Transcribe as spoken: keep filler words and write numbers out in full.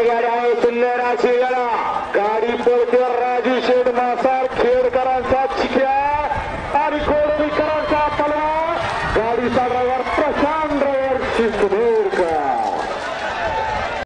गाडी आहे सुंदर अशी गाडा गाडी पळते राजू शेठ मासाळ खेडकरांचा चिक्या आणि कोळवीकरांचा पलवा गाडी ड्रायव्हर